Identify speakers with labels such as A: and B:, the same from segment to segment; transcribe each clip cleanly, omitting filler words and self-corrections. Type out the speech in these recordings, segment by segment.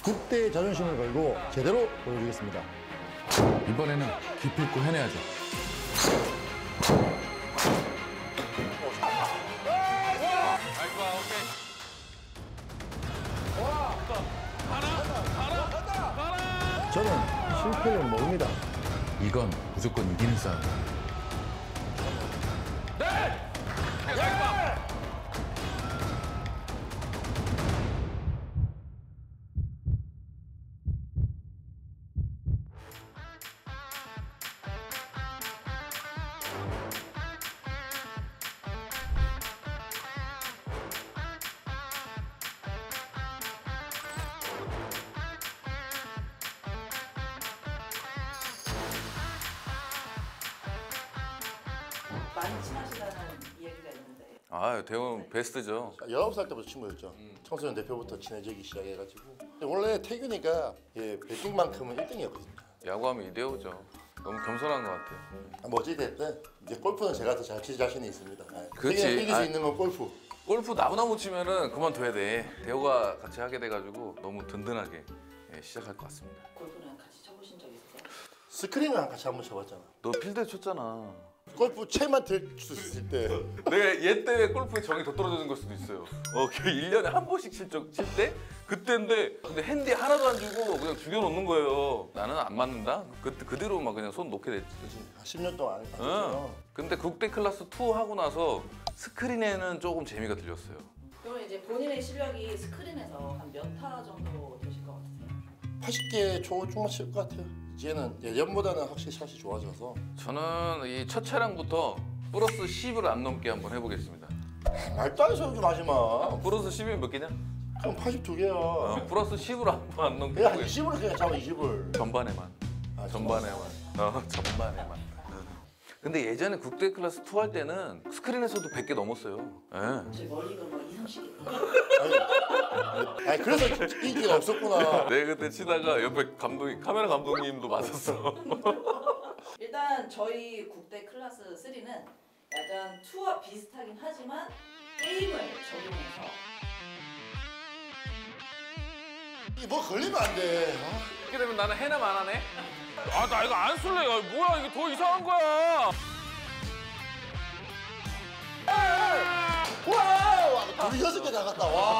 A: 국대의 자존심을 걸고 제대로 보여주겠습니다.
B: 이번에는 기필코 해내야죠.
A: 저는 실패를 모릅니다.
B: 이건 무조건 이기는 싸움.
C: 많이 친하시다는 이야기가 있는데.
D: 아, 대훈 베스트죠.
A: 19살 때부터 친구였죠. 청소년 대표부터 친해지기 시작해가지고. 원래 태균이가 배팅만큼은 1등이었거든요.
D: 야구하면 이대호죠. 너무 겸손한 것 같아요.
A: 뭐 어찌됐든 이제 골프는 제가 더 잘 칠 자신이 있습니다.
D: 그렇지.
A: 태균이가 이길 수 있는 건 골프.
D: 골프 나보다 못 치면은 그만둬야 돼. 대호가 같이 하게 돼가지고 너무 든든하게 시작할 것 같습니다.
C: 골프는 같이 쳐보신 적 있으세요?
A: 스크린을 같이 한번 쳐봤잖아.
D: 너 필드에 쳤잖아.
A: 골프 채만 들 수 있을 때
D: 내가 얘 때문에 골프의 정이 더 떨어지는 걸 수도 있어요. 걔 1년에 한 번씩 칠 때? 그때인데 근데 핸디 하나도 안 주고 그냥 죽여놓는 거예요. 나는 안 맞는다? 그대로 막 그냥 손 놓게 됐지.
A: 10년 동안 안
D: 응.
A: 했죠.
D: 근데 국대 클래스 2 하고 나서 스크린에는 조금 재미가 들렸어요.
C: 그러면 이제 본인의 실력이 스크린에서 한 몇 타 정도 되실 것 같으세요?
A: 80개 조금만 칠 것 같아요. 이제는 예전보다는 확실히 샷이 좋아져서.
D: 저는 이 첫 차량부터 플러스 10을 안 넘게 한번 해보겠습니다.
A: 말도 안 소리 좀 하지 마.
D: 플러스 10이면 몇 개냐?
A: 그럼 82개야.
D: 플러스 10으로 한번 안 넘게
A: 그냥 한
D: 해보겠습니다.
A: 20으로 그냥 잡아 20을.
D: 전반에만.
A: 아,
D: 전반에만. 전반에만. 근데 예전에 국대 클래스 2 할 때는 스크린에서도 100개 넘었어요. 예.
C: 제 머리가 막 20, 30개.
A: 아니 그래서 인기가 없었구나.
D: 내가 그때 치다가 옆에 카메라 감독님도 맞았어.
C: 일단 저희 국대 클래스 3는 약간 2와 비슷하긴 하지만 게임을 적용해서
A: 이게 뭐 걸리면 안 돼.
D: 이렇게 되면 나는 해남 안 하네?
E: 아, 나 이거 안 쓸래. 야, 뭐야, 이게 더 이상한 거야.
A: 와, 우리 6개 나갔다. 와,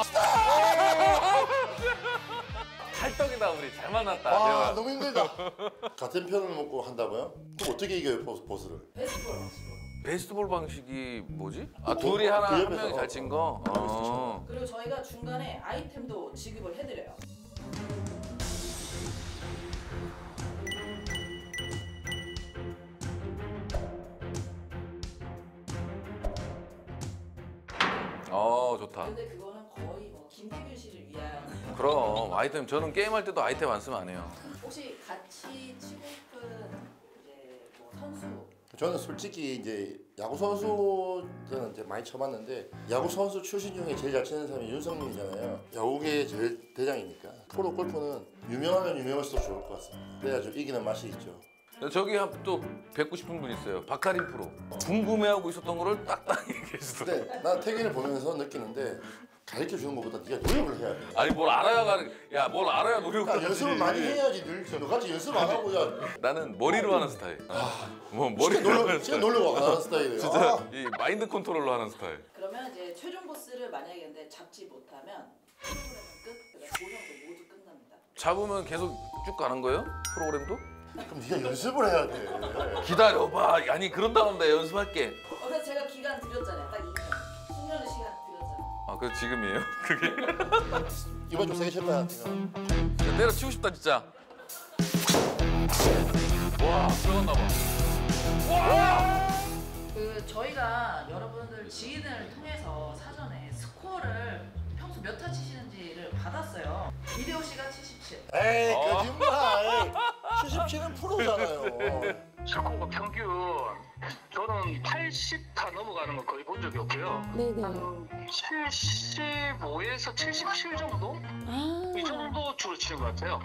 D: 찰떡이다 우리 잘 만났다.
A: 와
D: 대화.
A: 너무 힘들다. 같은 편을 먹고 한다고요? 그럼 어떻게 이겨요 보스를?
C: 베스트볼 방식으로.
D: 베스트볼 방식이 뭐지? 아 둘이 하나
A: 그
D: 한
A: 옆에서.
D: 명이 잘 친 거?
C: 그리고 저희가 중간에 아이템도 지급을 해드려요.
D: 좋다.
C: 근데 그거는 거의 뭐 김태균 씨를 위한.
D: 그럼 아이템 저는 게임할 때도 아이템 안 쓰면 안 해요.
C: 혹시 같이 치고 싶은 이제 뭐 선수
A: 저는 솔직히 이제 야구 선수들은 이제 많이 쳐봤는데 야구 선수 출신 중에 제일 잘 치는 사람이 윤석민이잖아요. 야구계의 제일 대장이니까. 프로 골프는 유명하면 유명할수록 좋을 것 같습니다. 그래야 좀 이기는 맛이 있죠.
D: 저기 또 뵙고 싶은 분 있어요. 박하림 프로. 궁금해하고 있었던 거를 딱딱 얘기해 주더라고요.
A: 근데 난 태균을 보면서 느끼는데 가르쳐 주는 것보다 네가 노력을 해야 돼.
D: 아니 뭘 알아야 뭘 알아야 노력을 하지.
A: 연습을 많이 해야지 늘. 너같이 연습 안 하고 야
D: 나는 머리로 하는 스타일. 뭐 머리로 하는
A: 진짜
D: 스타일.
A: 놀려고 안 하는 스타일이에요.
D: 진짜 이 마인드 컨트롤로 하는 스타일.
C: 그러면 이제 최종 보스를 만약에 근데 잡지 못하면 프로그램은 끝. 그러니까 고정도 모두 끝납니다.
D: 잡으면 계속 쭉 가는 거예요? 프로그램도?
A: 그럼 네가 연습을 해야 돼.
D: 기다려봐. 아니 그런다면 내가 연습할게.
C: 그래서 제가 기간 드렸잖아요. 딱 2년. 숙련의 시간 드렸잖아요.
D: 아 그래 지금이에요? 그게?
A: 이번 좀 세게 칠 거야.
D: 때려치고 싶다 진짜. 와 들어갔나 봐.
C: 그 저희가 여러분들 지인을 통해서 사전에 스코어를 평소 몇 타 치시는지를 받았어요. 이대호 씨가 77.
A: 에이 거짓말. 77은 프로잖아요.
F: 스코어 평균 저는 80타 넘어가는 거 거의 본 적이 없고요.
G: 네네.
F: 한 75에서 77 정도? 이 정도 주로 치는 것 같아요.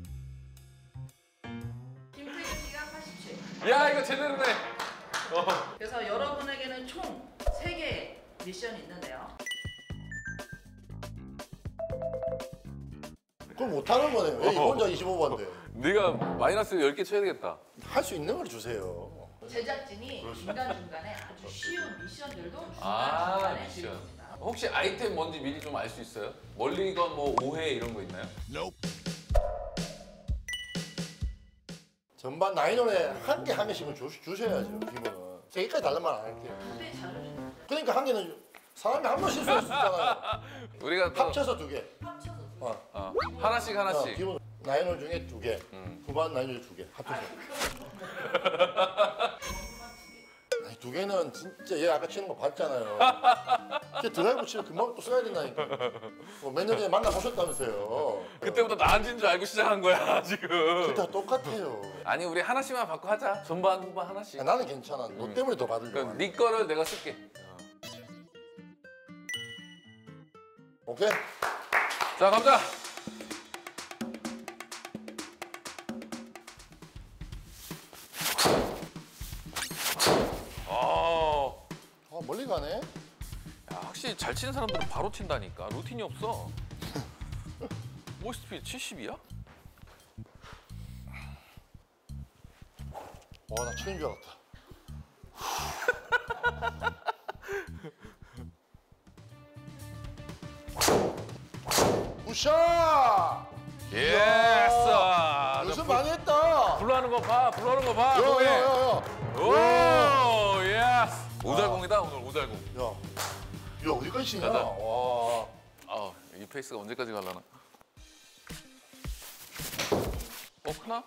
C: 김태균 씨가 87.
D: 야 이거 제대로네.
C: 그래서 여러분에게는 총 3개의 미션이 있는데요.
A: 그럼 못하는 거네. 왜 혼자 25번데?
D: 네가 마이너스 10개 쳐야 되겠다.
A: 할 수 있는 걸 주세요.
C: 제작진이 중간중간에 아주 쉬운 미션들도
D: 아,
C: 중간중간에
D: 미션.
C: 드립니다.
D: 혹시 아이템 뭔지 미리 좀 알 수 있어요? 멀리건 뭐 5회 이런 거 있나요?
A: 전반 나인홀에 한 개씩은 주셔야죠. 기본은. 3개까지 달란 말 안 할게요.
C: 근데 잘해주세요.
A: 그러니까 한 개는 사람이 한 번 실수할 수 있잖아요.
D: 우리가 또
A: 합쳐서 2개.
C: 합쳐서
D: 하나씩 하나씩.
A: 기본 나인홀 중에 2개. 후반 나인홀 2개. 합쳐서. 아니, 2개는 진짜 얘 아까 치는 거 봤잖아요. 걔 드라이브 치면 금방 또 써야 된다니까. 몇 년 전에 만나보셨다면서요.
D: 그때부터 나한진 줄 알고 시작한 거야 지금.
A: 그때 똑같아요.
D: 아니 우리 하나씩만 받고 하자. 전반 후반 하나씩.
A: 야, 나는 괜찮아. 너 때문에 더 받으려고.
D: 그러니까 네 거를 내가 쓸게.
A: 오케이?
D: 자 감자.
A: 멀리 가네.
D: 야, 확실히 잘 치는 사람들은 바로 친다니까. 루틴이 없어. 모스트필 70이야?
A: 와, 나 치는 줄 알았다. 굿샷!
D: 예스!
A: 연습 많이 했다.
D: 불러하는 거 봐, 불러하는 거 봐. 동해.
A: 야야야야.
D: 오, 예스! 오잘공이다 오늘 오잘공.
A: 야, 어디까지 치냐?
D: 가자.
A: 와.
D: 아, 이 페이스가 언제까지 갈라나? 크나?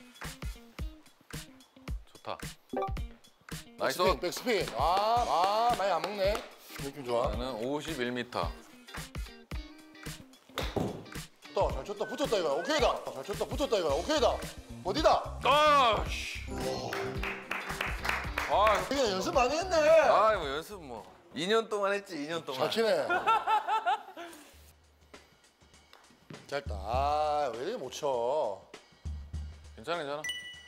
D: 좋다. 나이스.
A: 백스핀, 백스핀. 많이 안 먹네. 느낌 좋아.
D: 나는 51m.
A: 잘 쳤다, 붙었다 이거. 오케이다. 잘 쳤다, 붙었다 이거. 오케이다. 어디다?
D: 아, 씨. 아,
A: 이게 연습 많이 했네.
D: 아, 뭐 연습 뭐 2년 동안 했지, 2년 동안.
A: 잘 치네. 짧다. 왜 이렇게 못 쳐?
D: 괜찮아, 괜찮아.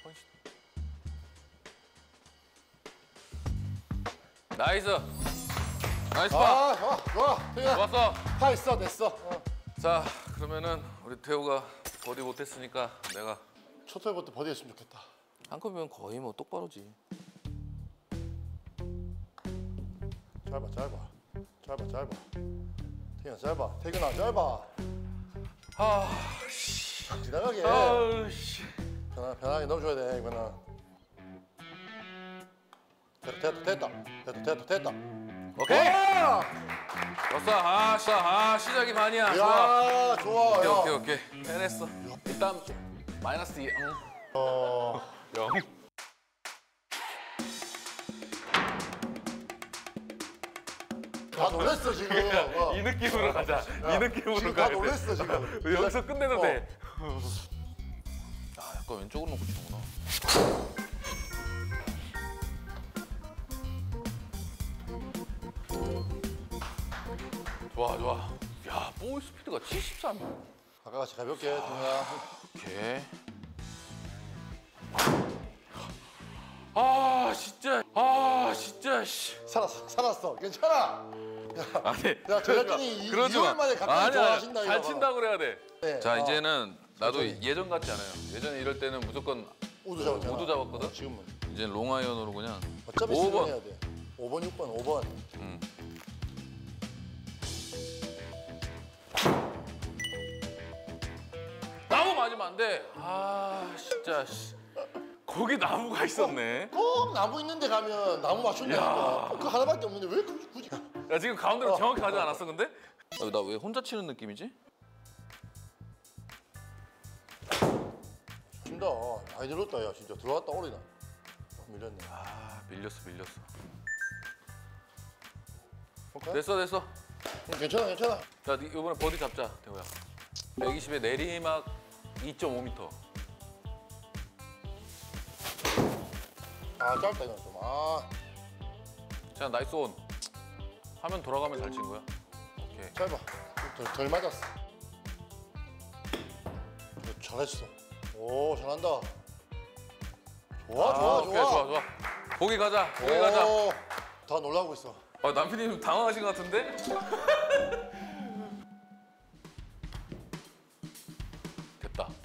D: 나이스. 나이스 파.
A: 좋아. 태균아.
D: 좋았어.
A: 파 있어, 됐어.
D: 자, 그러면은 우리 태우가 버디 못했으니까 내가
A: 첫 홀부터 버디 했으면 좋겠다.
D: 한 컵이면 거의 뭐 똑바로지.
A: 짧아. 태균아, 짧아. 태균아, 짧아.
D: 아, 씨.
A: 지나가게.
D: 아우, 씨.
A: 편하게 넣어줘야 돼, 이거는. 됐다.
D: 오케이.
A: 와!
D: 좋았어. 시작이 반이야. 좋아.
A: 야, 좋아. 야.
D: 오케이. 해냈어. 일단 마이너스 2.
A: 어,
D: 0.
A: 다 놀랬어, 지금.
D: 이 느낌으로 가자. 이 느낌으로
A: 지금 다
D: 가야 돼.
A: 놀랬어, 지금.
D: 여기서 끝내도 돼. 아, 약간 왼쪽으로 놓고 치는구나. 좋아. 야, 볼 스피드가 73이야.
A: 아까같이 가볍게, 태균아.
D: 오케이. 아, 진짜. 씨.
A: 살았어. 괜찮아.
D: 아니,
A: 야, 제작진이
D: 그러지
A: 2월
D: 마.
A: 만에 갑자기 좋아하신다,
D: 잘
A: 이거.
D: 친다 그래야 돼.
A: 네,
D: 자,
A: 어.
D: 이제는 나도
A: 천천히.
D: 예전 같지 않아요. 예전에 이럴 때는 무조건
A: 우드 잡았잖아.
D: 우드 잡았거든?
A: 지금은.
D: 이제 롱아이언으로 그냥
A: 어차피
D: 5번.
A: 스윙 해야 돼. 5번, 6번, 5번.
D: 나무 맞으면 안 돼. 아, 진짜. 씨. 거기 나무가 있었네.
A: 꼭 나무 있는 데 가면 나무 맞춘다니까. 그 하나밖에 없는데 왜 굳이.
D: 야, 지금 가운데로 정확히 가지 않았어, 근데? 나 왜 혼자 치는 느낌이지?
A: 친다. 많이 들었다, 야, 진짜. 들어갔다 오리나. 밀렸네.
D: 아, 밀렸어.
A: 볼까?
D: 됐어.
A: 괜찮아.
D: 자, 이번에 버디 잡자, 대호야. 120에 내리막 2.5m.
A: 아, 짧다, 이건 좀.
D: 자, 나이스 온. 화면 돌아가면 잘 친 거야. 오케이.
A: 짧아. 덜 맞았어. 잘했어. 오, 잘한다. 좋아.
D: 오케이, 좋아. 보기 가자.
A: 오, 다 놀라고 있어.
D: 남편님 당황하신 것 같은데?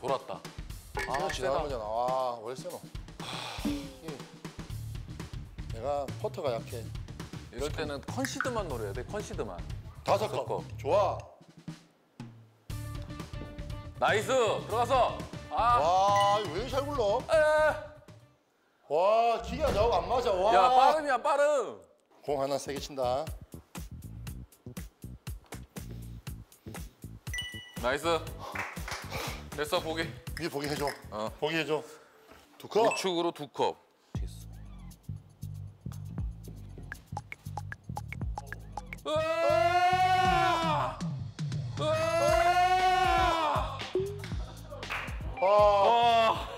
D: 돌았다.
A: 아, 지나간 거잖아. 와, 왜 세노? 내가 퍼터가 약해.
D: 이럴 때는 컨시드만 노려야 돼. 컨시드만.
A: 5컵. 좋아.
D: 나이스. 들어가서. 아.
A: 와, 이거 왜 이렇게 잘 굴러?
D: 에.
A: 와, 기가 나하고 안 맞아. 와.
D: 야, 빠름이야, 빠름.
A: 공 하나 세게 친다.
D: 나이스. 됐어, 보기.
A: 위에 보기 해줘.
D: 어.
A: 보기 해줘. 2컵.
D: 우측으로 2컵. 으아! 으아!
A: 와.
D: 와.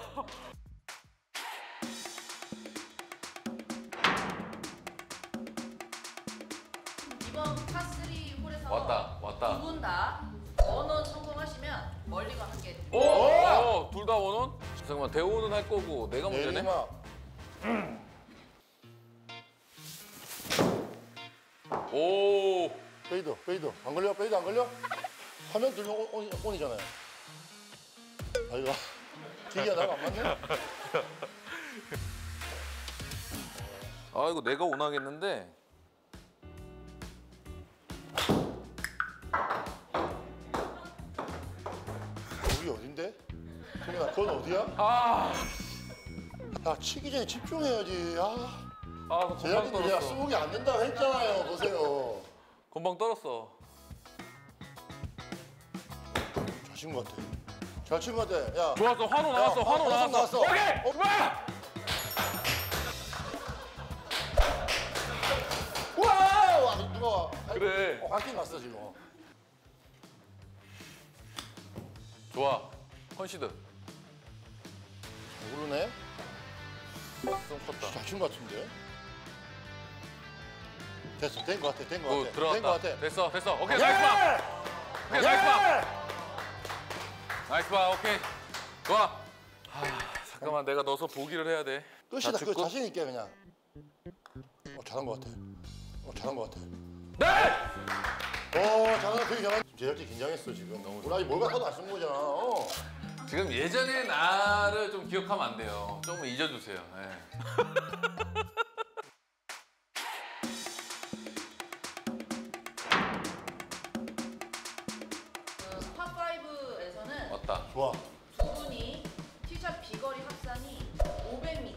C: 이번 파3 홀에서
D: 왔다.
C: 두 분 다 원원 성공하시면 멀리건 한 개.
D: 오! 둘 다 원원? 잠깐만, 대호는 할 거고 내가 문제네?
A: 내리막.
D: 오!
A: 페이드. 안 걸려? 페이드 안 걸려? 화면 들면 온이잖아요. 아이고. 기가 나하고 안 맞네?
D: 아, 이거 내가 원하겠는데?
A: 여기 어딘데? 승현아, 그건 어디야?
D: 아!
A: 야, 치기 전에 집중해야지. 아,
D: 아, 건방
A: 제작진들 내가
D: 떨었어.
A: 스무기 안 된다고 했잖아요. 보세요.
D: 건방 떨었어.
A: 잘 친 것 같아. 잘 친 것 같아. 야,
D: 좋았어, 환호 나왔어, 환호 나왔어.
A: 나왔어.
D: 오케이! 와!
A: 와, 누가 와?
D: 그래.
A: 확인 났어 지금.
D: 좋아. 컨시드.
A: 모르네.
D: 좀 컸다.
A: 잘 친 것 같은데. 됐어, 된 것 같아, 된 것
D: 오,
A: 같아, 된 것
D: 들어갔다.
A: 같아.
D: 됐어. 오케이,
A: 예!
D: 나이스 파! 오케이, 나이스 파!
A: 예!
D: 나이스 파, 오케이. 좋아. 잠깐만, 내가 넣어서 보기를 해야 돼.
A: 끝이다.
D: 자,
A: 그
D: 죽고.
A: 자신 있게 그냥. 잘한 것 같아. 잘한 것 같아.
D: 네!
A: 잘하는 되게 잘한. 제작진 긴장했어 지금. 우리 아직 뭘 갖다도 안 쓴 거잖아.
D: 지금 예전의 나를 좀 기억하면 안 돼요. 조금 잊어주세요. 예.
C: 파5에서는
D: 왔다.
A: 좋아.
C: 두 분이 티샷 비거리 합산이 500m.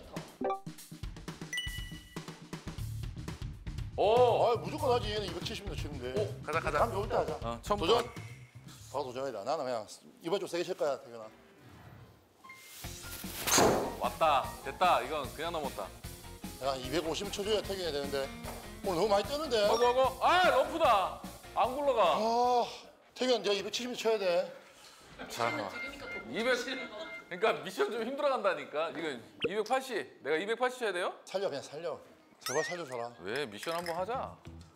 D: 오!
A: 아, 무조건 하지. 얘는 270m 치는데.
D: 오, 가자.
A: 다음 배울 때 하자.
D: 처음
A: 도전. 바로 도전이다. 나는 그냥 이번 좀 세게 칠 거야, 태균아.
D: 왔다. 됐다. 이건 그냥 넘었다.
A: 야, 250 쳐줘야 태균이 되는데. 오늘 너무 많이 뜨는데.
D: 어고. 아, 러프다. 안 굴러가.
A: 아, 태균 내가 270m 쳐야 돼.
D: 자,
C: 드리니까 더
D: 200. 그러니까 미션 좀 힘들어간다니까. 이거 280. 내가 280 쳐야 돼요?
A: 살려, 그냥 살려. 제발 살려줘라.
D: 왜 미션 한번 하자.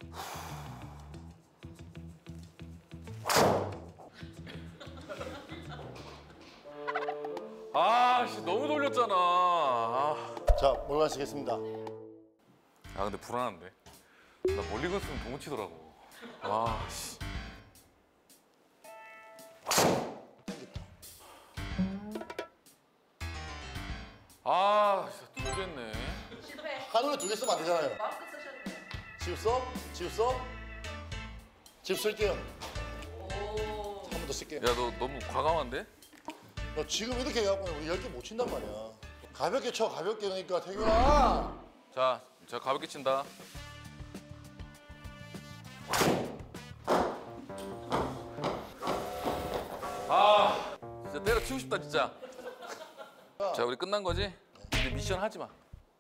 D: 아, 씨 너무 돌렸잖아.
A: 자, 몰간 쓰겠습니다.
D: 아, 근데 불안한데. 나 멀리건 쓰면 너무 치더라고. 아, 씨. 아, 진짜 돌겠네.
C: 실패.
A: 한눈에 2개 쓰면 안 되잖아요.
C: 마음껏 쓰셔도 돼요.
A: 지금 써? 지금 써? 지금 쓸게요.
C: 오.
A: 한 번 더 쓸게요.
D: 야, 너 너무 과감한데?
A: 너 지금 이렇게 해갖고 우리 10개 못 친단 말이야. 가볍게 쳐, 가볍게. 그러니까 태균아.
D: 자, 자 가볍게 친다. 아, 진짜 때려치고 싶다 진짜. 자, 우리 끝난 거지? 이제 미션 하지 마.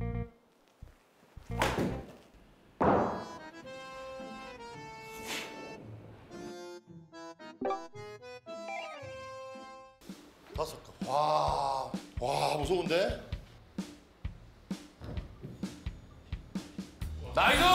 A: 다섯 컵. 와, 무서운데?
D: 나이스!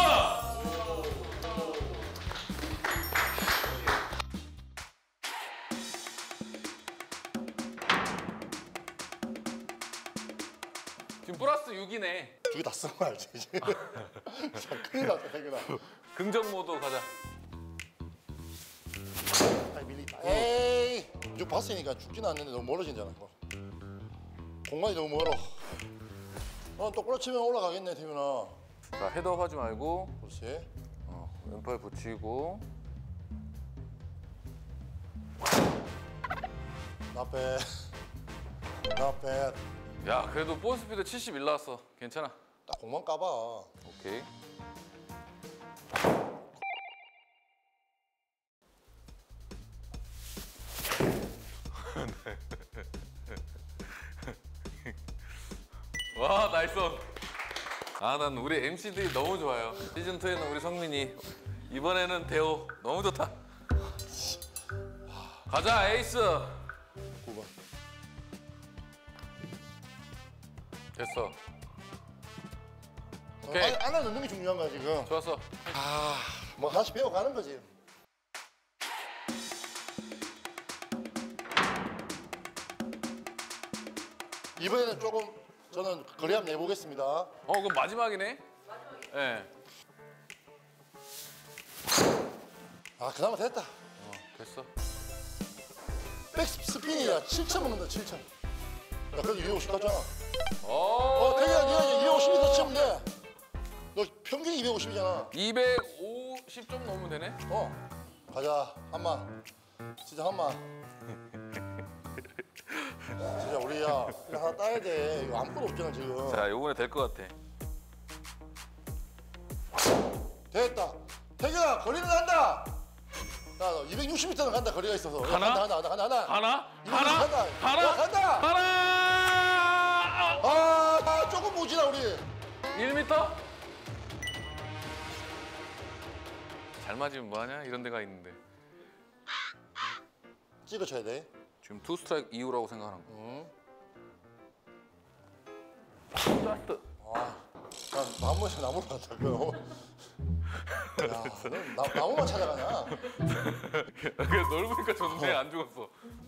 D: 지금 플러스 6이네.
A: 2개 다 쓴 거 알지? 자, 큰일 났다, 태균아.
D: 긍정 모드 가자.
A: 아이, 밀리다. 에이, 쭉 봤으니까 죽지는 않는데 너무 멀어진잖아. 공간이 너무 멀어. 똑바로 치면 올라가겠네, 태민아.
D: 자, 헤드업 하지 말고
A: 그렇지.
D: 왼팔 붙이고.
A: Not bad. Not bad.
D: 야, 그래도 볼 스피드 71 나왔어. 괜찮아.
A: 딱 공만 까봐.
D: 오케이. 와, 나이스. 아, 난 우리 MC들이 너무 좋아요. 시즌 2에는 우리 성민이, 이번에는 대호. 너무 좋다. 가자, 에이스.
A: 9번.
D: 됐어. 오케이.
A: 안아 넣는 게 중요한 거야 지금.
D: 좋았어.
A: 뭐 하나씩 배워가는 거지. 이번에는 조금 저는 거리 한번 내보겠습니다.
D: 그럼 마지막이네? 예.
A: 그나마 됐다.
D: 됐어.
A: 백스핀이야 7천 먹는다 7천. 야 그래도 250 갔잖아.
D: 오.
A: 태기야 니가 250m 치면 돼. 너 평균이 250이잖아.
D: 250 좀 넘으면 되네?
A: 가자 한만. 진짜 한만. 진짜 우리야 이거 하나 따야 돼. 이거 아무것도 없잖아 지금.
D: 자, 요번에 될 것 같아.
A: 됐다. 태기야 거리는 간다. 야, 너 260m는 간다 거리가 있어서.
D: 가나?
A: 간다.
D: 가나?
A: 이번엔 간다.
D: 가나?
A: 간다.
D: 가나!
A: 조금 모지나 우리.
D: 1m? 잘 맞으면 뭐하냐? 이런 데가 있는데.
A: 찍어쳐야 돼.
D: 지금 투 스트라이크 이후라고 생각하는 거. 스타트.
A: 난 나무에서 나무로 갔다 그. 야, 너 나무만 찾아가냐?
D: 그냥 넓으니까 좋은데 안 죽었어.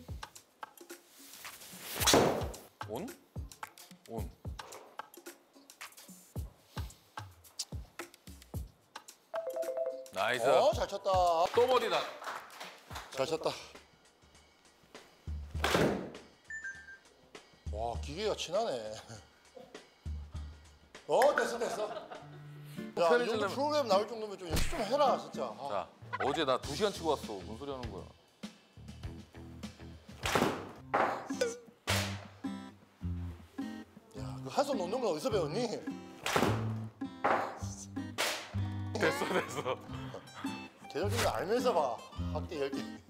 D: 온? 온. 나이스.
A: 잘 쳤다.
D: 또 버디다.
A: 잘 쳤다. 와, 기계가 친하네. 됐어. 야, 이 정도
D: 편해지려면-
A: 프로그램 나올 정도면 좀 연습 좀 해라, 진짜.
D: 자, 어제 나 2시간 치고 왔어. 뭔 소리 하는 거야?
A: 야, 그 한 손 놓는 건 어디서 배웠니?
D: 됐어.
A: 개념적인 거 알면서 봐. 학대 10개.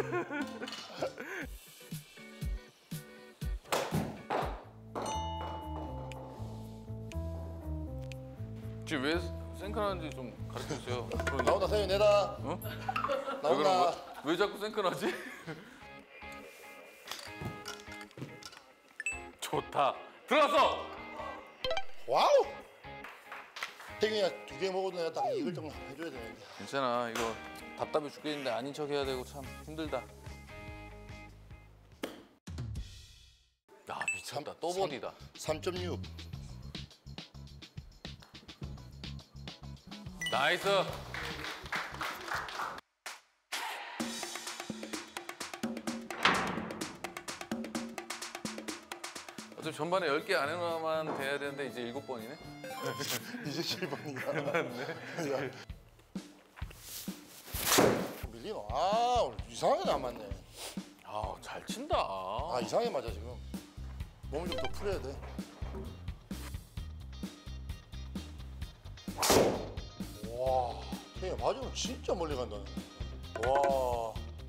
D: 지금 왜 생크나는지 좀 가르쳐주세요.
A: 나온다, 세윤 내다.
D: 어? 왜 그런
A: 나온다.
D: 거야? 왜 자꾸 생크나지? 좋다. 들어갔어.
A: 와우! 태균이가 2개 먹어도 내가 딱 이걸 정도 해줘야 되는데.
D: 괜찮아. 이거 답답해 죽겠는데 아닌 척 해야 되고 참 힘들다. 야, 미쳤다. 또 버디다.
A: 3.6.
D: 나이스. 어차피 전반에 10개 안에만 돼야 되는데 이제 7번이네.
A: 이제 7번이야. 네. 밀리노. 오늘 이상하게 안 맞네.
D: 아, 잘 친다.
A: 이상하게 맞아 지금. 몸을 좀 더 풀어야 돼. 와, 걔 맞으면 진짜 멀리 간다. 와,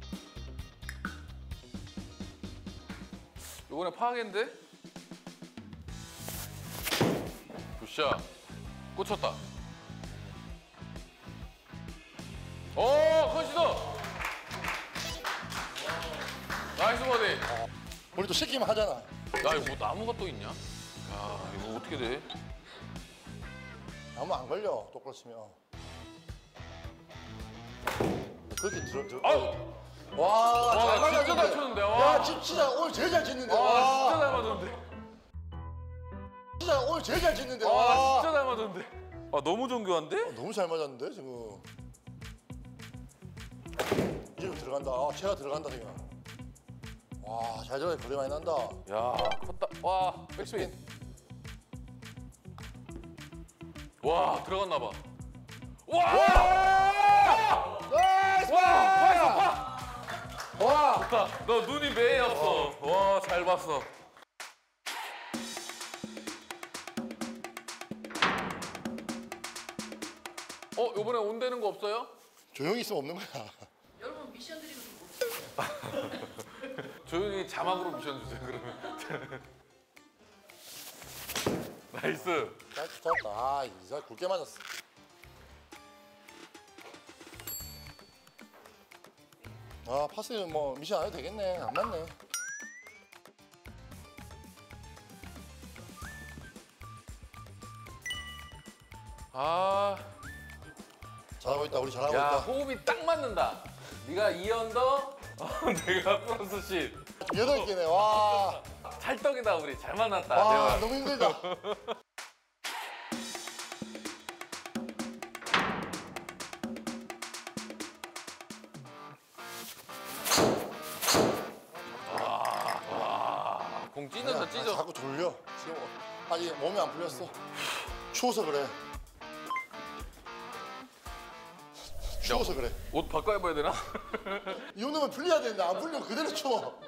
D: 이번에 파악인데? 굿샷. 꽂혔다. 오, 컨시더. 나이스 버디.
A: 우리 또 시키면 하잖아.
D: 야, 이거 뭐 나무가 또 있냐? 야, 이거 어떻게 돼?
A: 아무 안 걸려. 똑바로 치면. 그렇게 들어.
D: 아우!
A: 와,
D: 와,
A: 잘
D: 나 진짜
A: 맞았는데.
D: 잘 쳤는데. 와.
A: 야, 진짜 오늘 제일 잘 짓는데.
D: 와, 진짜
A: 와,
D: 잘 맞았는데.
A: 진짜 오늘 제일 잘 짓는데.
D: 와,
A: 와,
D: 진짜 잘 맞았는데. 아, 너무 정교한데?
A: 너무 잘 맞았는데 지금. 이제 들어간다. 채가 들어간다 지금. 와, 잘 들어가 거리 많이 난다.
D: 야, 컸다. 와, 백스핀. 와, 들어갔나 봐. 와!
A: 나이스! 와!
D: 너 눈이 매였어. 와, 잘 봤어. 요번에 온다는 거 없어요?
A: 조용히 있으면 없는 거야.
C: 여러분 미션 드리고 좀 봅시다.
D: 조용히 자막으로 미션 주세요, 그러면. 나이스.
A: 짧다. 아, 이사 굵게 맞았어. 아, 파스 뭐 미션 안 해도 되겠네. 안 맞네.
D: 아,
A: 잘하고 있다. 우리 잘하고
D: 야,
A: 있다.
D: 호흡이 딱 맞는다. 네가 2언더, 내가 플러스 10.
A: 8개네. 와.
D: 찰떡이다, 우리. 잘 만났다.
A: 와,
D: 대박.
A: 너무 힘들다.
D: 공 찢는다, 찢어.
A: 자꾸 졸려. 지금 아직 몸이 안 풀렸어. 추워서 그래. 추워서 그래.
D: 옷 바꿔 입어야 되나?
A: 이 정도면 풀려야 되는데 안 풀리면 그대로 추워.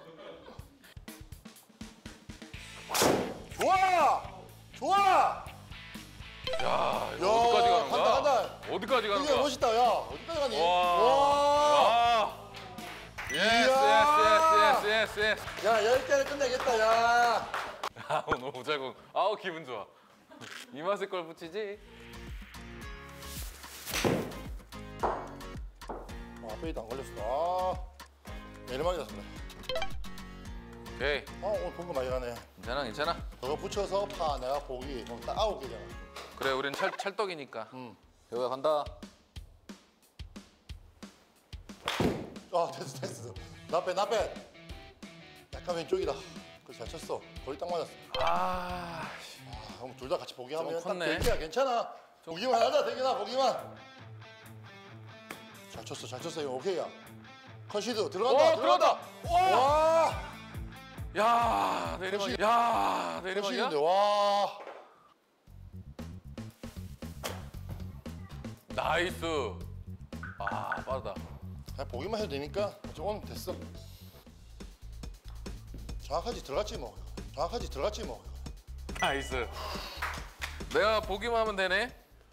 A: 좋아! 좋아!
D: 야, 이거
A: 야,
D: 어디까지 가는 거야?
A: 간다.
D: 어디까지 가는
A: 이게
D: 거야?
A: 멋있다. 야, 어디까지 가니?
D: 와. 야. 예스,
A: 이야.
D: 예스, 예스, 예스, 예스.
A: 야, 10개를 끝내겠다. 야.
D: 아, 오늘 오자공. 아우, 기분 좋아. 이 맛에 걸 붙이지?
A: 앞에도 안 걸렸어. 아. 내리막이라서 그래.
D: 오케이.
A: 오늘 본 거 많이 가네.
D: 괜찮아, 괜찮아.
A: 저거 붙여서 파 내가 보기 그럼 딱 9개잖아.
D: 그래, 우린 찰떡이니까.
A: 응.
D: 여기가 간다.
A: 아, 됐어. 나 빼. 약간 왼쪽이다. 그래, 잘 쳤어. 거의 딱 맞았어.
D: 아,
A: 그럼 둘 다 같이 보기 하면 딱
D: 컸네.
A: 될게야. 괜찮아. 보기만 하자. 되게나 보기만. 잘 쳤어. 이거 오케이야. 컨시드 들어간다.
D: 들어간다.
A: 와!
D: 야, 내리막이야. 야, 내리막이야.
A: 컨시드인데 와.
D: 나이스. 아, 빠르다.
A: 그냥 보기만 해도 되니까 조금 됐어. 정확하지 들어갔지 뭐.
D: 나이스. 내가 보기만 하면 되네.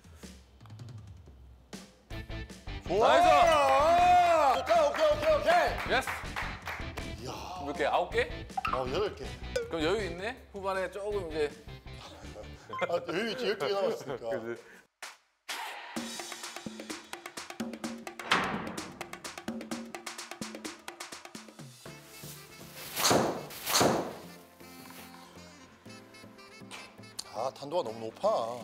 A: 좋아.
D: 나이스!
A: 좋다. 오케이.
D: 예스.
A: 이야.
D: 몇 개? 9개?
A: 8개.
D: 그럼 여유 있네? 후반에 조금 이제.
A: 아, 여유 있지. 12개 남았으니까. 아, 탄도가 너무 높아.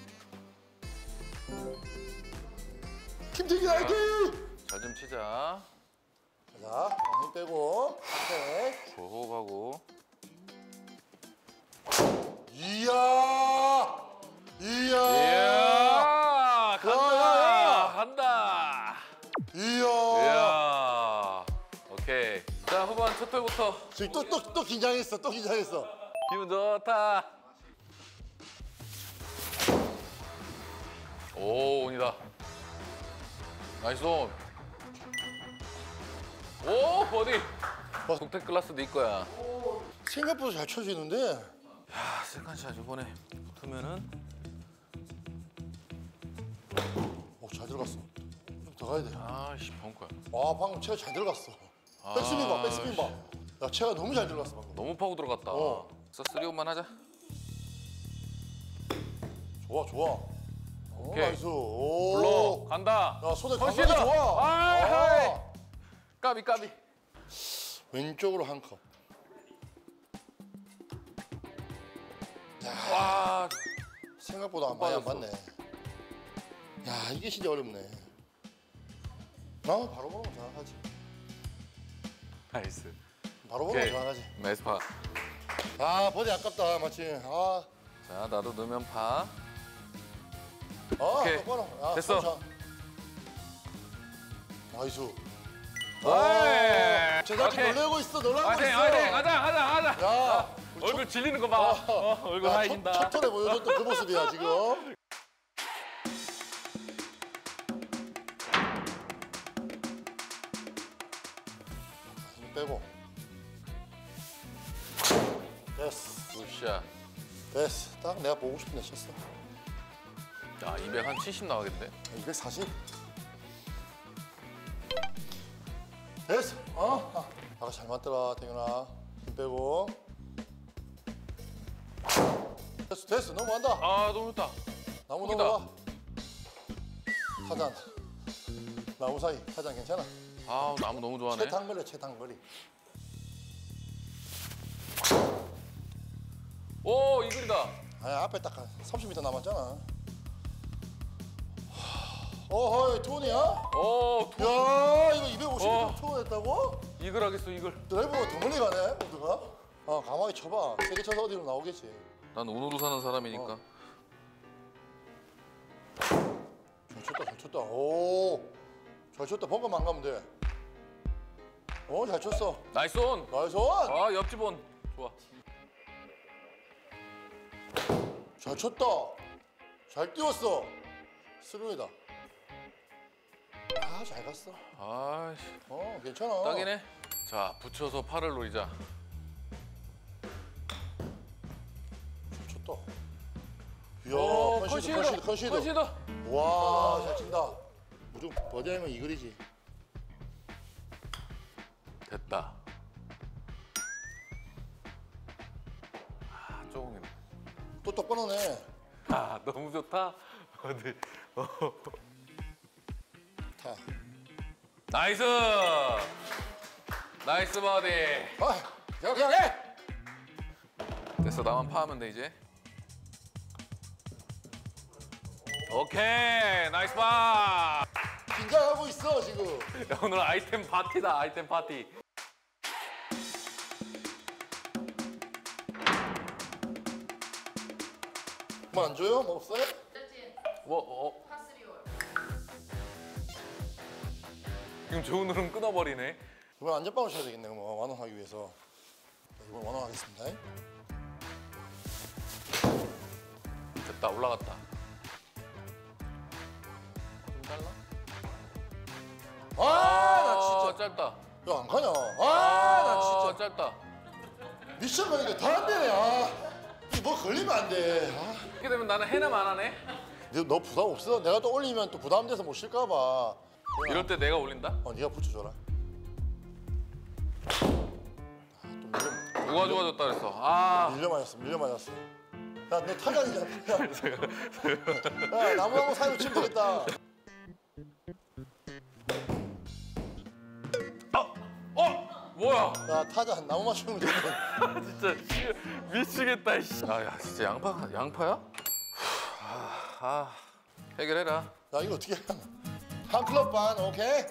A: 김태기 나이키!
D: 잘 좀 치자.
A: 자, 힘 빼고. 오케이.
D: 호흡하고.
A: 이야!
D: 이야!
A: 야.
D: 간다!
A: 이야!
D: 이야! 오케이. 자, 후반 첫 홀부터.
A: 지금 또 긴장했어.
D: 기분 좋다. 오, 온이다. 나이스 온. 오, 버디. 동택 클래스 네 거야.
A: 생각보다 잘 쳐지는데.
D: 야, 세컨샷 이번에 붙으면은.
A: 오, 잘 들어갔어. 좀 더 가야 돼.
D: 아씨, 벙커야.
A: 와, 방금 채가 잘 들어갔어.
D: 아,
A: 백스핀 봐. 야, 채가 너무 잘 들어갔어, 방금.
D: 너무 파고 들어갔다.
A: 어.
D: 그래서 3온만 하자.
A: 좋아. 오,
D: 오케이.
A: 나이스. 오.
D: 불러 간다.
A: 야, 손에
D: 컨시드.
A: 감각이 좋아.
D: 아이. 까비.
A: 왼쪽으로 한 컵.
D: 와,
A: 생각보다 많이 안
D: 빠졌어.
A: 맞네. 야, 이게 진짜 어렵네. 바로 보면 정확하지.
D: 나이스.
A: 바로 보면
D: 오케이.
A: 정확하지.
D: 나이스 파.
A: 아, 버디 아깝다, 마치. 아,
D: 자, 나도 넣으면 파.
A: 아,
D: 오케이.
A: 똑바로. 야,
D: 됐어.
A: 자. 나이스.
E: 어이.
A: 제작진
E: 오케이.
A: 놀래고 있어. 놀라고
E: 화이팅,
A: 있어.
E: 화이팅, 가자.
A: 야, 우리
E: 얼굴 질리는 거 봐. 얼굴
A: 야,
E: 하얘진다.
A: 첫 턴에 보여줬던 그 모습이야 지금. 힘 빼고. 됐어.
D: 굿샷.
A: 됐어. 딱 내가 보고 싶은 데 쳤어.
D: 야, 200 한 70 나가겠네.
A: 240. 됐어. 아까 잘 맞더라, 태균아. 힘 빼고. 됐어. 넘어간다.
D: 아, 너무 좋다.
A: 나무
D: 거기다.
A: 넘어가. 타잔. 나무 사이. 타잔 괜찮아.
D: 아, 나무 너무 좋아하네.
A: 최단거리, 최단거리.
D: 오, 이글이다.
A: 아니, 앞에 딱 한 30m 남았잖아. 어허이, 톤이야?
D: 오,
A: 야, 이거 250m
D: 어.
A: 톤 했다고?
D: 이글 하겠어, 이글.
A: 드라이버가 더 멀리 가네, 모두가. 가만히 쳐봐. 세게 쳐서 어디로 나오겠지.
D: 난 운으로 사는 사람이니까.
A: 잘 쳤다. 오, 잘 쳤다. 벙커만 안 가면 돼. 잘 쳤어.
D: 나이스 온.
A: 나이스.
D: 아, 옆집 온. 좋아.
A: 잘 쳤다. 잘 띄웠어. 스루이다. 잘 갔어.
D: 아이씨,
A: 괜찮아.
D: 딱이네. 자, 붙여서 팔을 노리자.
A: 잘 쳤다.
D: 오,
A: 이야, 컨시드.
D: 컨시드.
A: 와, 잘 친다. 무조건 버디하면 이글이지.
D: 됐다. 아, 조금이네.
A: 또 똑바로네.
D: 아, 너무 좋다. 어디?
A: 타.
D: 나이스. 나이스 버디.
A: 그냥 해.
D: 됐어, 나만 파하면 돼 이제. 오케이, 나이스 파.
A: 긴장하고 있어 지금.
D: 야, 오늘 아이템 파티다, 아이템 파티.
A: 뭐 안 줘요? 뭐 없어요?
D: 뭐,
C: 파스리올.
D: 지금 좋은 흐름 끊어버리네.
A: 이번 안전빵을 쳐야 되겠네. 뭐 완화하기 위해서. 이번 완화하겠습니다.
D: 됐다, 올라갔다. 좀 잘라?
A: 나 진짜.
D: 짧다.
A: 야, 안 가냐? 나 진짜.
D: 짧다.
A: 미션 가니까 다 안 되네. 이거 뭐 걸리면 안 돼.
D: 이렇게 되면 나는 해남 안 하네.
A: 너 부담 없어? 내가 또 올리면 또 부담돼서 못 쉴까 봐.
D: 이럴 때 내가 올린다?
A: 네가 붙여줘라.
D: 누가 좋아졌다 그랬어? 아,
A: 밀려 맞았어. 야, 너 타잔이잖아. 야, 나무하고 사이로 치면 되겠다.
D: 뭐야?
A: 야, 타잔 나무 맞추면 돼.
D: 진짜 미치겠다. 이씨. 야, 진짜 양파야? 해결해라.
A: 야, 이거 어떻게 해? 한 클럽 반, 오케이?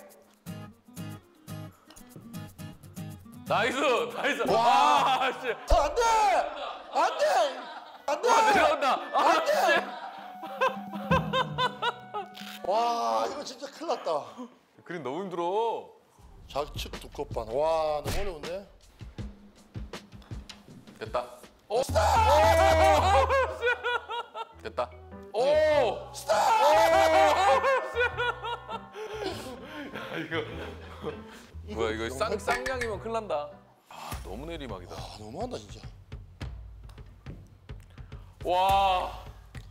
D: 나이스.
A: 와.
D: 씨.
A: 안 돼! 안 돼! 안 돼!
D: 내려온다.
A: 안 돼! 와, 이거 진짜 큰일 났다.
D: 그림 너무 힘들어.
A: 좌측 두 컵 반. 와, 너무 어려운데?
D: 됐다. 오. 됐다. 오. 야, 이거 뭐야, 이거 쌍냥이면 큰일 난다. 아, 너무 내리막이다.
A: 너무한다, 진짜.
D: 와.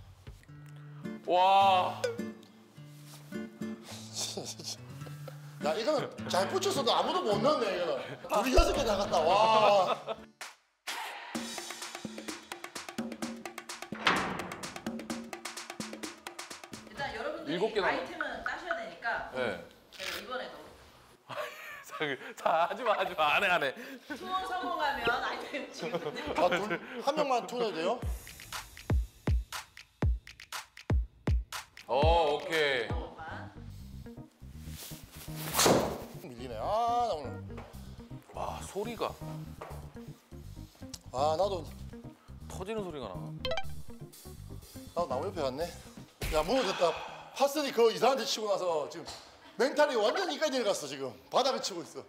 A: 야, 이거는 잘 붙였어도 아무도 못 넣네, 이거는. 우리 6개 나갔다, 와.
C: 일단 여러분들이
D: 7개 남았-
C: 아이템은 따셔야 되니까
D: 네.
C: 제가 이번에도
D: 자, 하지마. 안 해.
C: 투어 성공하면 아이템 주거든요.
A: 한 명만 톤해도 돼요?
D: 오케이.
A: 밀리네. 나 오늘.
D: 와, 소리가
A: 나도
D: 터지는 소리가 나.
A: 나무 옆에 갔네. 야, 무너졌다. 파슨이 그 이상한 데 치고 나서 지금 멘탈이 완전 이까지 내려갔어 지금. 바닥을 치고 있어.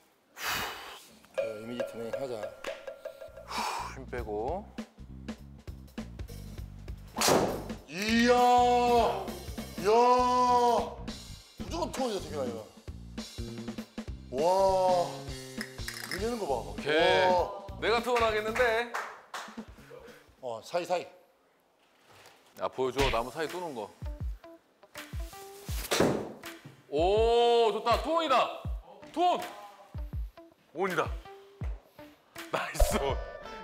A: 이미지 트레이닝 하자.
D: 힘 빼고.
A: 이야, 이야, 무조건 투혼이다 태균아 이거. 와, 밀리는 거 봐.
D: 오케이.
A: 와.
D: 내가 투혼하겠는데.
A: 사이.
D: 야 보여줘 나무 사이 뚫는 거. 오 좋다 투혼이다. 투혼. 온이다. 나이스 온.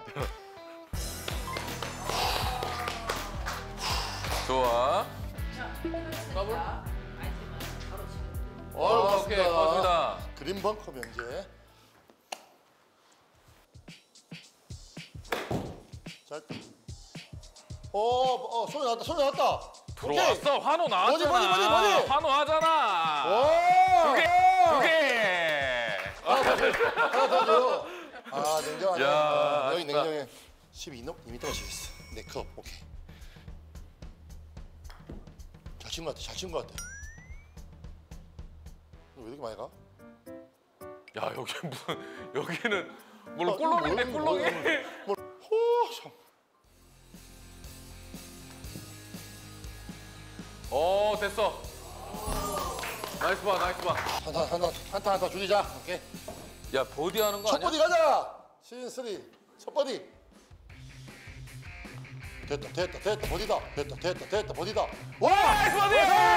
D: 좋아.
C: 자, 끝났으니까 아이템은 바로 지금.
D: 오케이 고맙습니다.
A: 그린 벙커 면제. 잘. 소리 났다.
D: 들어왔어 환호 나왔잖아.
A: 머리.
D: 환호 하잖아.
A: 오!
D: 두 개.
A: 하나 더 줘. 냉정하네.
D: 야,
A: 여기
D: 아쉽다.
A: 냉정해. 2m만 치겠어. 내 컵. 오케이. 잘 친 것 같아. 왜 이렇게 많이 가?
D: 야 여기 무슨 여기는 뭘
A: 이거
D: 꿀렁인데
A: 뭐야,
D: 꿀렁이.
A: 참.
D: 됐어. 나이스 봐.
A: 한타 줄이자. 오케이.
D: 야 보디 하는 거
A: 첫
D: 아니야?
A: 버디 가자. 시즌 3. 첫 버디. 됐다. 버디다. 됐다. 버디다. 와!
D: 나이스 보디!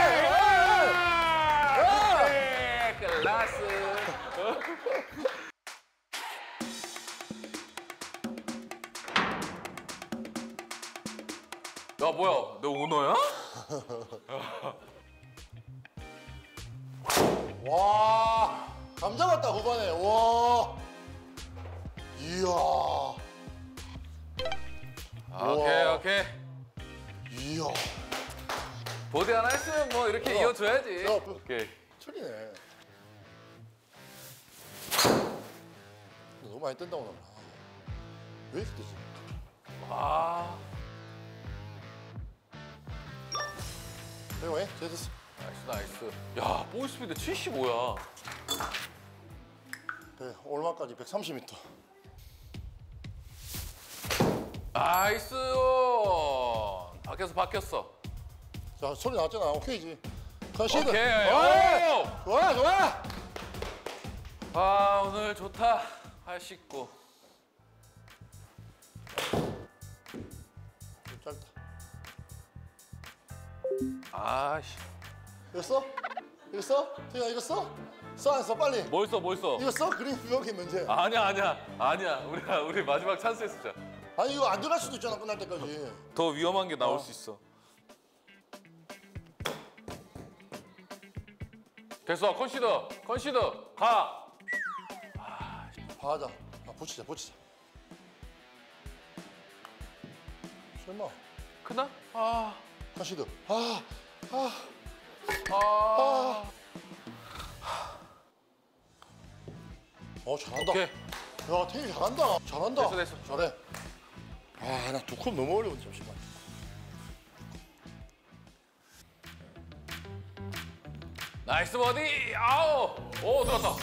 A: 와!
D: 클라스. 야 뭐야? 너 오너야?
A: 와! 감자 같다 후반에. 와! 이야.
D: 오케이.
A: 이야.
D: 보디 하나 했으면 뭐 이렇게 이어줘야지.
A: 야,
D: 오케이.
A: 틀리네. 너무 많이 뜬다 오늘. 왜 이렇게 뜨지?
D: 와.
A: 왜? 됐어.
D: 나이스. 야, 볼 스피드 75야.
A: 네, 올마까지 130m.
D: 나이스. 바뀌었어.
A: 자, 소리 나왔잖아. 오케이지. 컨시드.
D: 오케이.
A: 어이!
D: 오!
A: 좋아.
D: 아, 오늘 좋다. 89.
A: 좀 짧다.
D: 아씨.
A: 이겼어? 태영아 이겼어? 안 써 빨리.
D: 뭘 써?
A: 이겼어? 그림 이렇게 면제.
D: 아니야. 우리 마지막 찬스에 쓰자.
A: 아니 이거 안 들어갈 수도 있잖아 끝날 때까지.
D: 더 위험한 게 나올 수 있어. 됐어. 컨시더. 가.
A: 봐자. 붙이자. 설마.
D: 크나?
A: 컨시드. 잘한다.
D: 오케이.
A: 야, 태희 잘한다.
D: 됐어.
A: 잘해. 나 두 컵 너무 어려운데 잠시만.
D: 나이스 버디. 아우. 오, 들어갔다.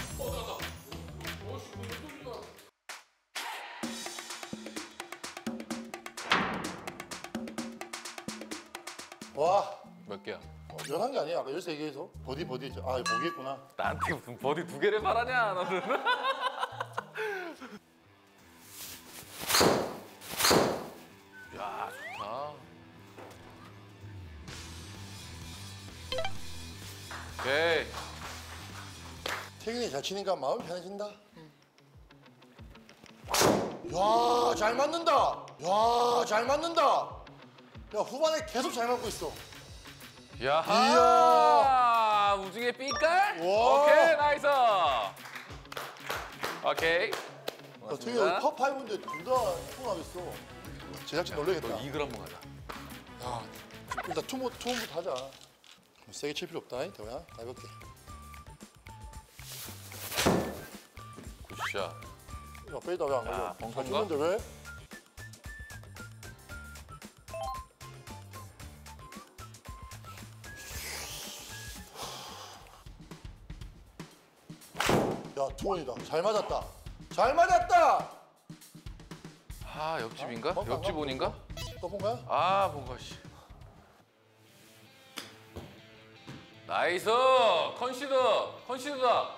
A: 와,
D: 몇 개야?
A: 11개 아니야? 아까 13개에서? 버디 했죠. 보기했구나.
D: 나한테 무슨 버디 2개를 바라냐, 너는? 야, 좋다. 오케이.
A: 태균이 잘 치니까 마음이 편해진다. 야, 잘 맞는다. 야, 후반에 계속 잘 맞고 있어.
D: 야하! 우중에 삐깔?
A: 와.
D: 오케이, 나이스! 오케이.
A: 태균이 파5인데 둘 다 통하겠어. 제작진 놀래겠다.
D: 너 이글 한번 가자.
A: 야, 일단 투혼부터 하자. 세게 칠 필요 없다, 대호야. 나 해볼게.
D: 굿샷.
A: 야, 페이다 왜 안
D: 야,
A: 걸려?
D: 벙커인가?
A: 잘 치는데 왜? 투혼이다. 잘 맞았다. 잘 맞았다.
D: 아 옆집인가?
A: 벙커
D: 옆집
A: 안
D: 온인가?
A: 또 본 거야?
D: 아 뭔가 씨. 나이스 컨시드다.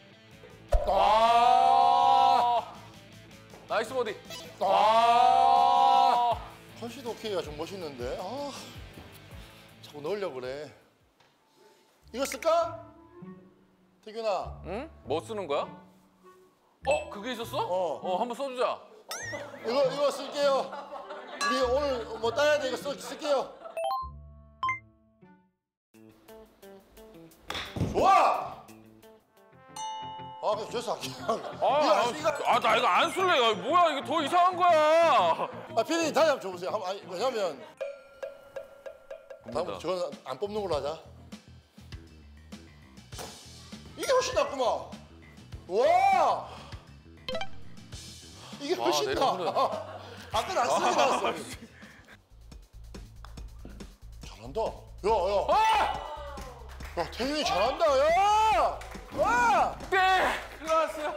D: 아 나이스 버디. 아
A: 컨시드 오케이가 좀 멋있는데. 아, 자꾸 넣으려고 그래. 이거 쓸까? 태균아.
D: 응? 뭐 쓰는 거야? 그게 있었어?
A: 어.
D: 한번 써주자.
A: 이거 쓸게요. 우리 오늘 뭐 따야 돼. 이거 쓸게요. 좋아. 아, 그래서 죄송.
E: 나 이거 안 쓸래. 야, 뭐야 이게 더 이상한 거야.
A: 아, 피디님 다시 한번 줘보세요. 아니, 왜냐면 다음 저건 안 뽑는 걸로 하자. 이게 훨씬 낫구만. 와. 이게 훨씬 나.
D: 내려오는.
A: 아까 안 쓰는 게 나왔어. 잘한다. 야, 태균이 잘한다. 야. 와.
D: 네, 큰일 났어요.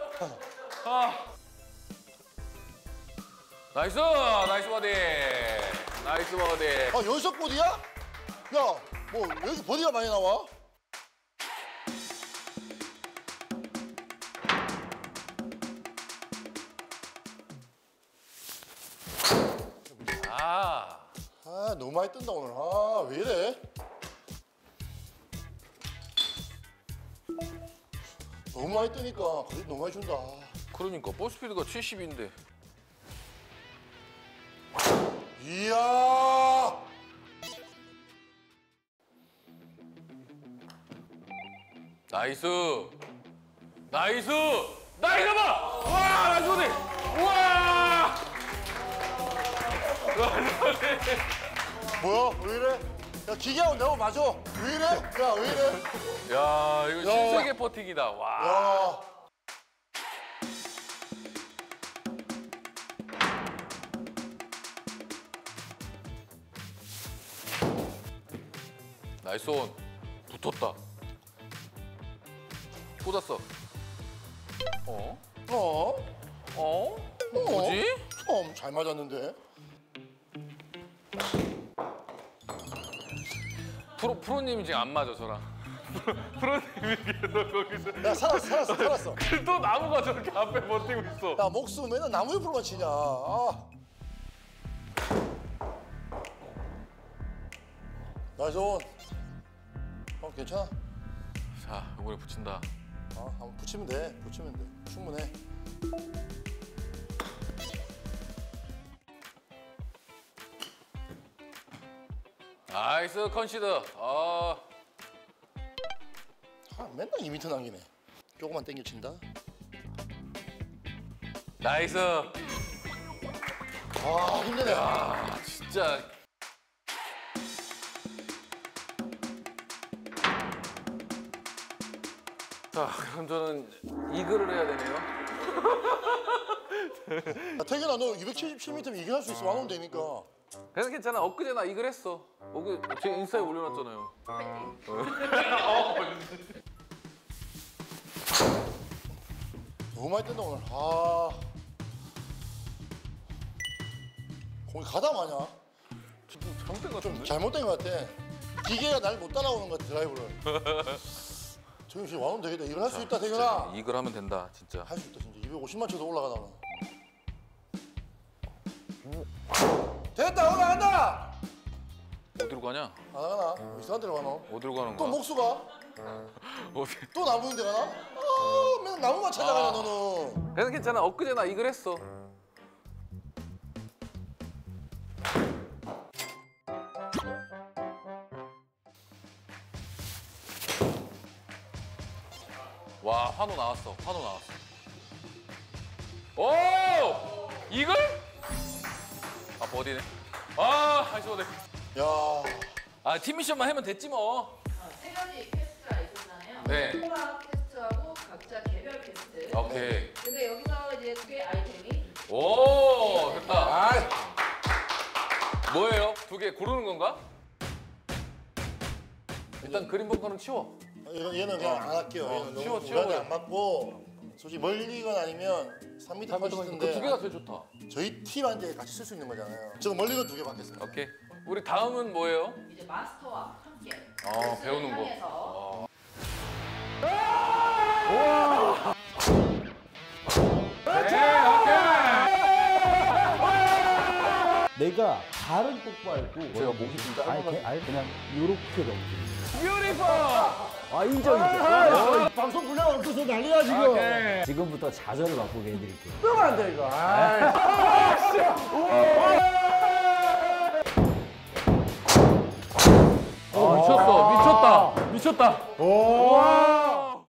D: 나이스 버디. 나이스 버디.
A: 아, 연속 보디야? 야, 뭐 왜 이렇게 보디가 많이 나와? 아, 너무 많이 뜬다 오늘. 아, 왜 이래? 너무 많이 뜨니까 그래도 너무 많이 준다.
D: 그러니까 볼 스피드가 70인데.
A: 이야.
D: 나이스 봐. 와 나이스 버디. 와.
A: 뭐야? 왜 이래? 야, 기계하고 내가 맞아. 왜 이래? 야, 왜 이래?
D: 야 이거 신세계 퍼팅이다. 와.
A: 야.
D: 나이스 온. 붙었다. 꽂았어. 뭐지?
A: 잘 맞았는데.
D: 프로님이 지금 안 맞아 저랑. 프로님이 계속 거기서
A: 야, 살았어.
D: 또 나무가 저렇게 앞에 버티고 있어.
A: 야, 목수 맨날 나무 옆으로만 치냐. 아. 나이스 온. 괜찮아.
D: 자 이번에 붙인다.
A: 한번 붙이면 돼. 충분해.
D: 나이스 컨시드.
A: 맨날 2m 남기네. 조금만 땡겨 친다.
D: 나이스.
A: 힘드네.
D: 진짜. 자 그럼 저는 이글을 해야 되네요.
A: 야, 태균아, 너 277m면 이겨할 수 있어. 와놓으면 되니까.
D: 그래서 괜찮아. 엊그제 나 이글 했어. 제 인스타에 올려놨잖아요.
A: 너무 많이 뜬다 오늘. 공이 가다 마냐?
D: 잘못된 것
A: 좀
D: 같은데?
A: 잘못된 것 같아. 기계가 날 못 따라오는 것 같아, 드라이브를. 태균 씨 와놓으면 되겠다. 이걸 할 수 있다, 태균아.
D: 이글 하면 된다 진짜.
A: 할 수 있다, 진짜. 250만 쳐도 올라가다. 됐다, 올라간다.
D: 어디로 가냐?
A: 안 가나? 이상한 데로 가나?
D: 어디로 가는
A: 또
D: 거야?
A: 목수가?
D: 어디?
A: 또 나무 있는 데 가나? 맨날 나무만 찾아가냐, 너는.
D: 그래서 괜찮아. 엊그제 나 이글 했어. 와 환호 나왔어. 오! 이글? 버디네. 나이스 버디.
A: 야,
D: 팀 미션만 하면 됐지 뭐.
C: 세 가지 퀘스트가 있었잖아요.
D: 네.
C: 통합 퀘스트하고 각자 개별 퀘스트.
D: 오케이.
C: 근데 여기서 이제 두 개의 아이템이
D: 오 됐다.
A: 아이.
D: 뭐예요? 두 개 고르는 건가? 일단 그린 벙커는 치워.
A: 얘는 그냥 안 할게요. 얘는
D: 치워,
A: 너무
D: 치워.
A: 우리한테 안 맞고 솔직히 멀리건 아니면 3m
D: 그
A: 퍼시스인데
D: 두 개가 제일 좋다.
A: 저희 팀한테 같이 쓸 수 있는 거잖아요. 저는 멀리건 2개 받겠습니다.
D: 오케이. 우리 다음은 뭐예요?
C: 이제 마스터와 함께
D: 배우는 거.
C: 향해서
G: 내가 발은 똑바르고
D: 제가 목이 좀 짧아가지고.
G: 아니 그냥 요렇게 넘기는
E: 뷰티풀.
G: 아 인정 인정. 방송 분량 없어서 난리야 지금.
E: 오케이.
G: 지금부터 자절을 맛보게 해드릴게요.
A: 끄면 안 돼, 이거.
E: 미쳤어. 미쳤다. 미쳤다.
G: 오.